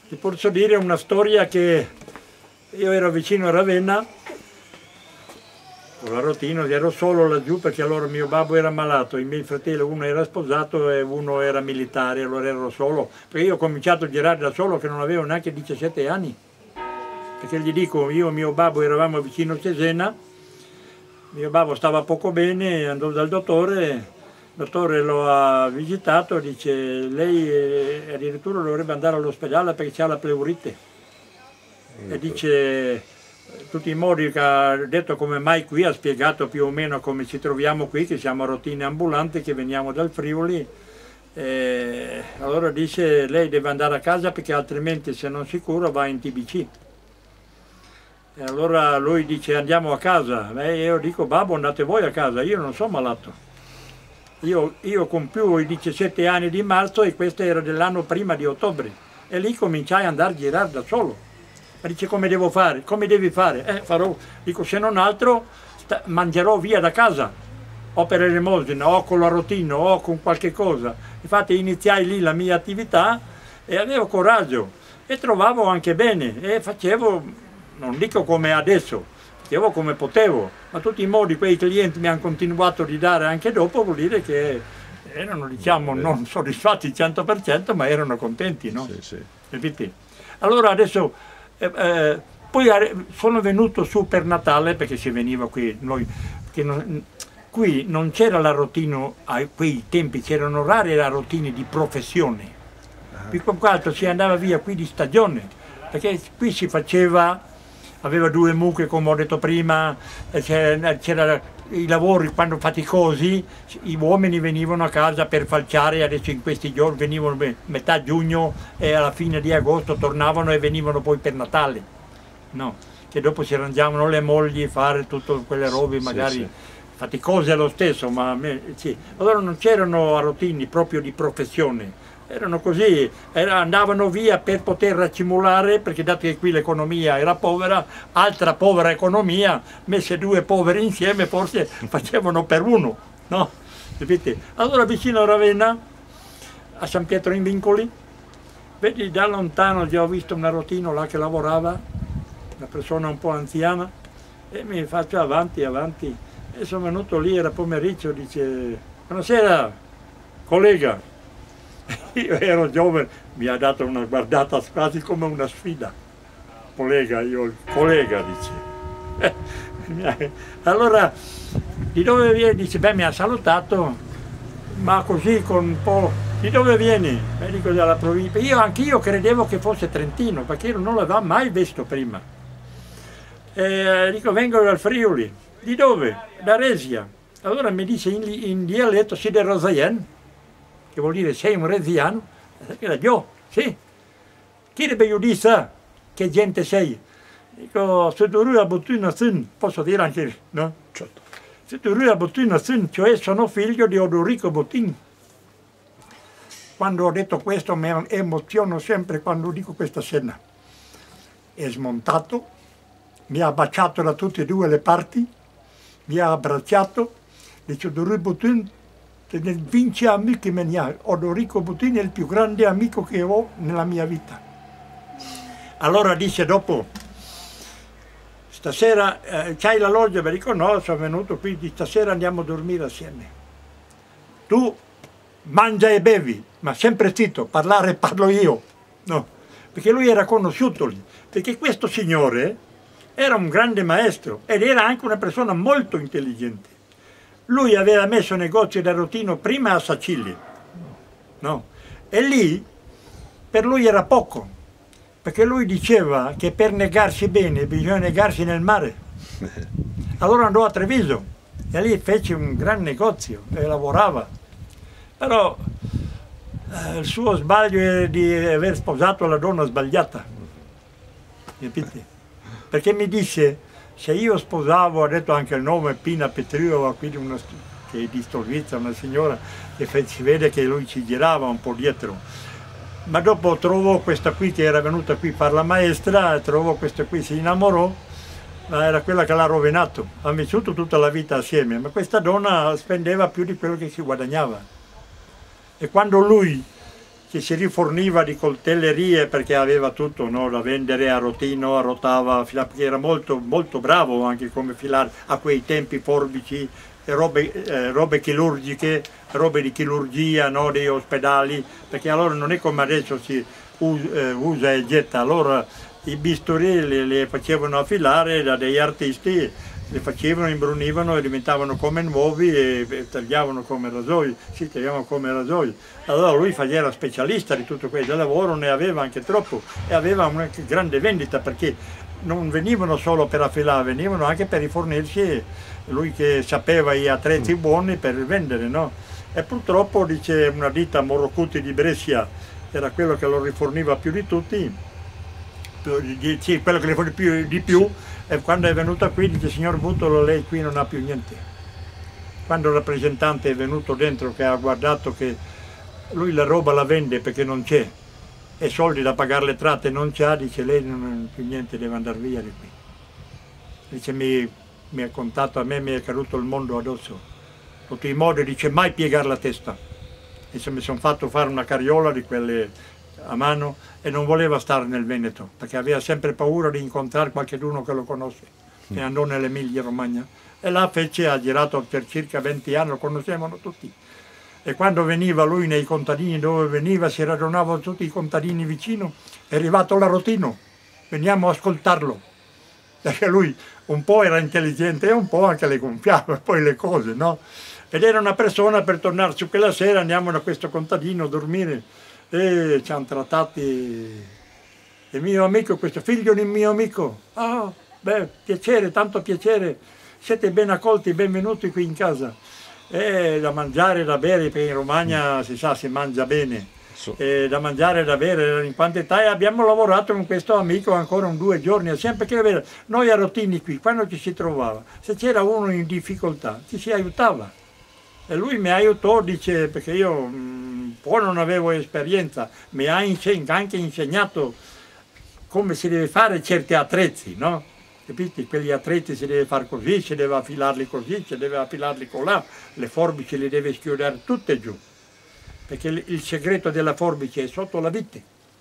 Ti posso dire una storia che io ero vicino a Ravenna, con la Rotino, ero solo laggiù perché allora mio babbo era malato, i miei fratelli, uno era sposato e uno era militare, allora ero solo, perché io ho cominciato a girare da solo che non avevo neanche 17 anni, perché gli dico, io e mio babbo eravamo vicino a Cesena, mio babbo stava poco bene, andò dal dottore, il dottore lo ha visitato, dice lei addirittura dovrebbe andare all'ospedale perché ha la pleurite, e dice tutti i modi che ha detto come mai qui, ha spiegato più o meno come ci troviamo qui, che siamo Rotine ambulanti, che veniamo dal Friuli, allora dice lei deve andare a casa perché altrimenti se non si cura va in TBC. E allora lui dice andiamo a casa, e io dico babbo andate voi a casa, io non sono malato, io compiuo i 17 anni di marzo e questo era dell'anno prima di ottobre, e lì cominciai ad andare a girare da solo. E dice come devo fare? Come devi fare? Farò, dico se non altro mangerò via da casa, o per elemosina, o con la Rotino, o con qualche cosa. Infatti iniziai lì la mia attività e avevo coraggio e trovavo anche bene e facevo, non dico come adesso, facevo come potevo, ma tutti i modi quei clienti mi hanno continuato di dare anche dopo, vuol dire che erano diciamo non soddisfatti al 100% ma erano contenti, no? Sì, sì. Capite? Allora adesso poi sono venuto su per Natale perché si veniva qui, qui non c'era la Rotino, a quei tempi c'erano rare la Rotine di professione, più che altro si andava via qui di stagione, perché qui si faceva, aveva due mucche come ho detto prima, c'era i lavori quando faticosi, gli uomini venivano a casa per falciare, adesso in questi giorni venivano metà giugno e alla fine di agosto tornavano e venivano poi per Natale, no? Che dopo si arrangiavano le mogli a fare tutte quelle robe magari sì, sì, faticose lo stesso, ma sì. Allora non c'erano arrotini proprio di professione, erano così, andavano via per poter raccimolare, perché dato che qui l'economia era povera, altra povera economia, messe due poveri insieme forse facevano per uno, no? Capite? Allora vicino a Ravenna, a San Pietro in Vincoli, vedi da lontano già ho visto una Rotino là che lavorava, una persona un po' anziana, e mi faccio avanti, avanti, e sono venuto lì, era pomeriggio, dice, buonasera, collega. Io ero giovane, mi ha dato una guardata quasi come una sfida. Collega, io, il collega, dice. Allora, di dove vieni? Dice, beh, mi ha salutato, ma così con un po', di dove vieni? Beh, dico dalla provincia. Anch'io credevo che fosse trentino, perché io non l'avevo mai visto prima. Dico, vengo dal Friuli. Di dove? Da Resia. Allora mi dice in dialetto, si del Rosaien, che vuol dire sei un reziano, era io, sì. Chi deve io dire che gente sei? Dico, se tu a Bottuna Sun, posso dire anche, no? Certo. Se tu a Bottuna Sun, cioè sono figlio di Odorico Bottin. Quando ho detto questo mi emoziono sempre quando dico questa scena. È smontato, mi ha baciato da tutte e due le parti, mi ha abbracciato, dice Odorico Bottin, che nel 20 anni che me ne ha, Odorico Bottin è il più grande amico che ho nella mia vita. Allora dice dopo, stasera c'hai la loggia? Mi dico no, sono venuto qui, stasera andiamo a dormire assieme. Tu mangia e bevi, ma sempre zitto, parlare parlo io. No, perché lui era conosciuto lì, perché questo signore era un grande maestro ed era anche una persona molto intelligente. Lui aveva messo negozio da Rotino prima a Sacilli, no? E lì per lui era poco, perché lui diceva che per negarsi bene bisogna negarsi nel mare. Allora andò a Treviso e lì fece un gran negozio e lavorava. Però il suo sbaglio è di aver sposato la donna sbagliata, capite? Perché mi disse, se io sposavo, ha detto anche il nome, Pina Petriova, quindi che è di Stolvizza, una signora che si vede che lui ci girava un po' dietro. Ma dopo trovò questa qui che era venuta qui a fare la maestra, trovò questa qui, si innamorò, ma era quella che l'ha rovinato. Ha vissuto tutta la vita assieme, ma questa donna spendeva più di quello che si guadagnava. E quando lui che si riforniva di coltellerie perché aveva tutto, no, da vendere a rotino, arrotava, perché era molto, molto bravo anche come filare a quei tempi, forbici, robe chirurgiche, robe di chirurgia, no, dei ospedali, perché allora non è come adesso si usa e getta, allora i bisturi le facevano affilare da degli artisti, le facevano, imbrunivano e diventavano come nuovi e tagliavano come rasoi, si tagliavano come rasoi. Allora lui era specialista di tutto questo, del lavoro ne aveva anche troppo e aveva una grande vendita perché non venivano solo per affilare, venivano anche per rifornirsi, lui che sapeva gli attrezzi buoni per vendere, no? E purtroppo, dice, una ditta Morrocuti di Brescia era quello che lo riforniva più di tutti, sì, quello che le forniva di più, e quando è venuta qui dice: signor Butolo, lei qui non ha più niente. Quando il rappresentante è venuto dentro, che ha guardato che lui la roba la vende perché non c'è e soldi da pagare le tratte non c'ha, dice: lei non ha più niente, deve andare via di qui. Dice: mi ha contato, a me mi è caduto il mondo addosso, tutti i modi, dice, mai piegare la testa. Dice: mi sono fatto fare una carriola di quelle a mano e non voleva stare nel Veneto perché aveva sempre paura di incontrare qualcuno che lo conosce, e andò nell'Emilia Romagna e là fece, ha girato per circa 20 anni, lo conoscevano tutti, e quando veniva lui nei contadini dove veniva si radunavano tutti i contadini vicino, è arrivato l'Arrotino, veniamo a ascoltarlo, perché lui un po' era intelligente e un po' anche le gonfiava poi le cose, no? Ed era una persona, per tornare su quella sera andiamo da questo contadino a dormire e ci hanno trattati, il mio amico, questo figlio di mio amico, ah, beh, piacere, tanto piacere, siete ben accolti, benvenuti qui in casa, e da mangiare e da bere, perché in Romagna si sa, si mangia bene, e da mangiare e da bere in quantità, e abbiamo lavorato con questo amico ancora 2 giorni, sempre che noi a Rotini qui, quando ci si trovava, se c'era uno in difficoltà, ci si aiutava. E lui mi aiutò, dice, perché io un po' non avevo esperienza, mi ha anche insegnato come si deve fare certi attrezzi, no? Capite? Quegli attrezzi si deve fare così, si deve affilarli così, si deve affilarli con là, le forbici le deve schiudere tutte giù, perché il segreto della forbice è sotto la vite,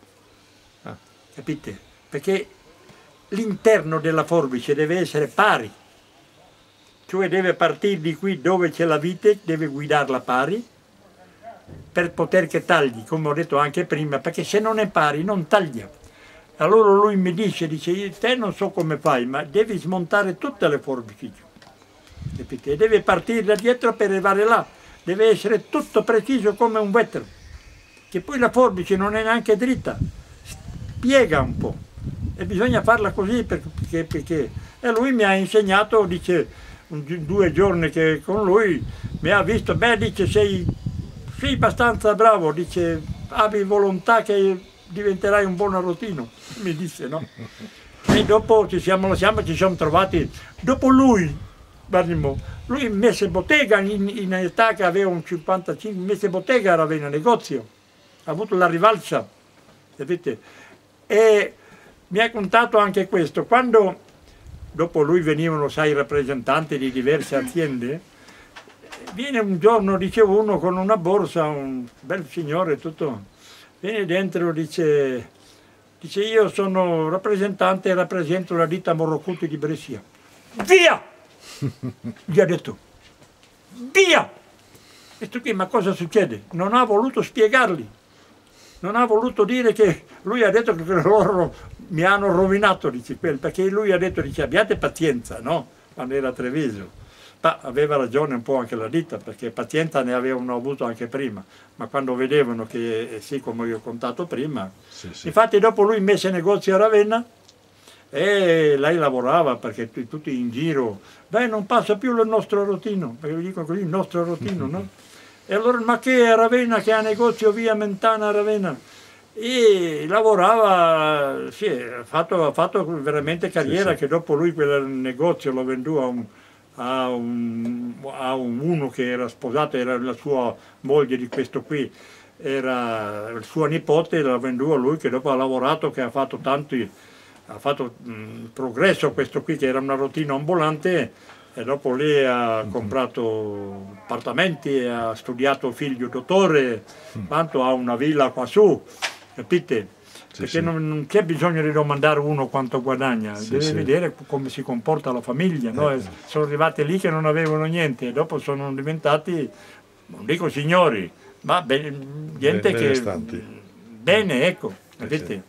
capite? Perché l'interno della forbice deve essere pari, cioè deve partire di qui dove c'è la vite, deve guidarla pari per poter che tagli, come ho detto anche prima, perché se non è pari non taglia. Allora lui mi dice, te non so come fai, ma devi smontare tutte le forbici giù, capite? E deve partire da dietro per arrivare là, deve essere tutto preciso come un vetro, che poi la forbice non è neanche dritta, piega un po', e bisogna farla così perché. E lui mi ha insegnato, dice, 2 giorni che con lui mi ha visto, beh, dice, sei abbastanza bravo, dice, abbi volontà che diventerai un buon arrotino, mi disse, no? E dopo ci siamo trovati, dopo lui, guardimo, lui messe bottega in età che aveva un 55, messe bottega a Ravenna, negozio, ha avuto la rivalsa, sapete? E mi ha contato anche questo, quando dopo lui venivano, sai, rappresentanti di diverse aziende, viene un giorno, dice uno, con una borsa, un bel signore tutto, viene dentro, dice io sono rappresentante e rappresento la ditta Morrocuti di Brescia. Via! Gli ha detto, via! E tu qui, ma cosa succede? Non ha voluto spiegargli, non ha voluto dire che lui ha detto che loro mi hanno rovinato, dice perché lui ha detto, dice, abbiate pazienza, no? Quando era a Treviso. Ma aveva ragione un po' anche la ditta, perché pazienza ne avevano avuto anche prima, ma quando vedevano che, sì, come vi ho contato prima, sì. Infatti dopo lui mise negozio a Ravenna e lei lavorava, perché tutti in giro, beh, non passa più il nostro Arrotino, perché io dico così, il nostro Arrotino, no? E allora, ma che è Ravenna, che ha negozio via Mentana a Ravenna? E lavorava, sì, ha fatto veramente carriera, sì. Che dopo lui quel negozio lo vendò a uno che era sposato, era la sua moglie di questo qui, era il suo nipote, l'ha venduto a lui, che dopo ha lavorato, che ha fatto progresso questo qui, che era una rotina ambulante, e dopo lì ha comprato appartamenti, ha studiato figlio dottore, quanto ha una villa qua su, capite? Perché non c'è bisogno di domandare uno quanto guadagna, deve vedere come si comporta la famiglia. No? Sono arrivati lì che non avevano niente e dopo sono diventati, non dico signori, ma gente che... Bene, ecco, capite?